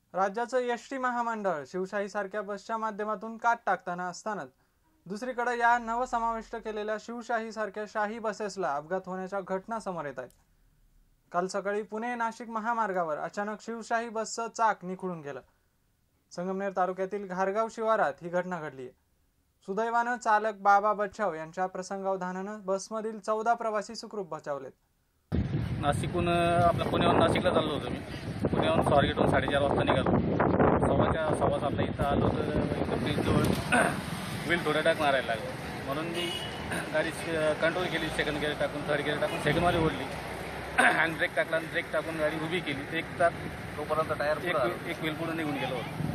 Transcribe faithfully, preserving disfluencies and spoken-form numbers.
राज्याचं S T महामंडळ शिवशाहीसारख्या बसच्या माध्यमातून काट टाकताना असतानाच दुसरीकडे या नवसमाविष्ट केलेल्या शिवशाहीसारख्या शाही बसेसला अपघात होण्याच्या घटना समोर येत आहेत। काल सकाळी पुणे नाशिक महामार्गावर अचानक शिवशाही बसचं चाक निखळून गेलं। संगमनेर तालुक्यातील घारगाव शिवारात ही घटना घडली आहे। सुदैवानं चालक बाबा बच्छाव यांच्या प्रसंगावधानानं बसमधील चौदा प्रवासी सुखरूप बचावलेत। नाशिकहून आपल्या पुण्याहून नाशिकला चाललो होतो मी। पुण्याहून स्वारगेटहून साडेचार वाजता निघालो। सव्वाच्या सव्वा सातला इथं आलो तर इथं ब्रिजजवळ व्हील थोडं टाक मारायला लागलं, म्हणून मी गाडी कंट्रोल केली, सेकंड गिअर टाकून थर्ड गिअर टाकून सेकंडमध्ये ओढली, हँड ब्रेक टाकला आणि ब्रेक टाकून गाडी उभी केली। एक तास तोपर्यंत टायर एक एक व्हील पुढे निघून गेलो होतो।